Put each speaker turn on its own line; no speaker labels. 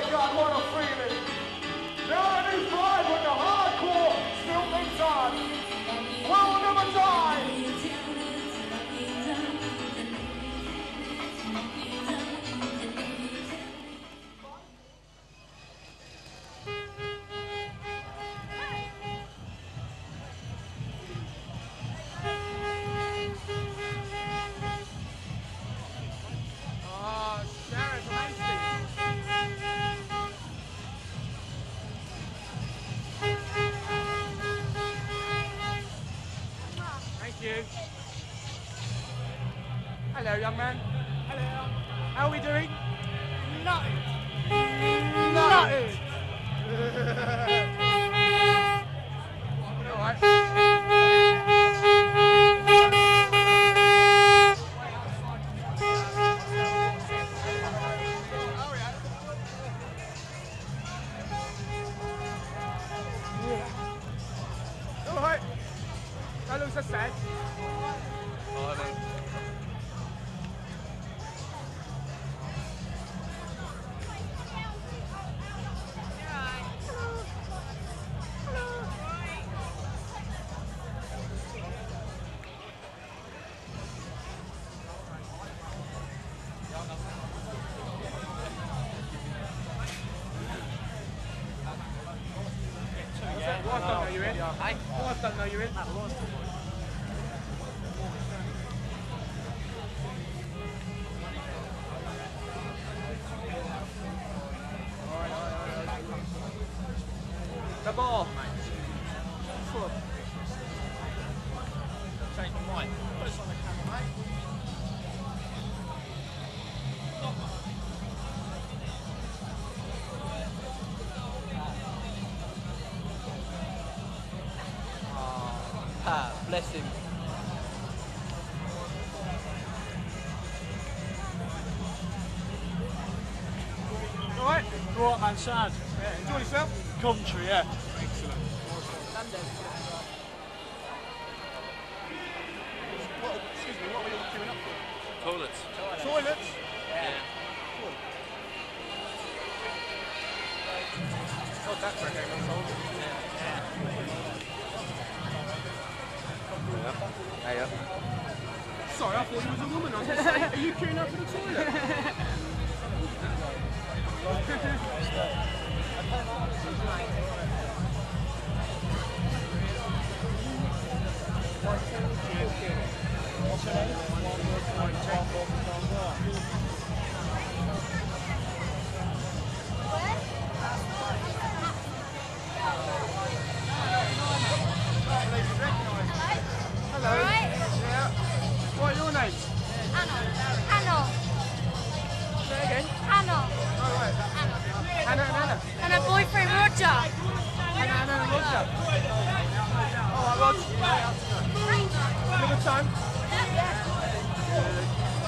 God, what a feeling. 95 with the hardcore still being done. Will never die.
Hello, young man. Hello. How are we doing? Nutty. All right. All right. That looks so sad. What I don't know you're in. Hey? What I don't know you're in. The ball. Change my mind. Put us on the camera, mate.
Bless him.
Alright?
Right, man, sad.
Yeah, enjoy yourself.
Country, yeah.
Excellent. Excuse me, what were you queuing up for?
Toilets.
Toilets?
Yeah.
What's that for a game of soldiers?
Hey up.
Sorry, I thought you was a woman. I was going to say, are you queuing up for the toilet? Hello.
Alright.
Yeah. What are your names?
Hannah.
Say again.
Hannah.
Oh, right. Hannah and Hannah.
And her boyfriend Roger.
Hannah and Roger. All right, Rog. Have a good time.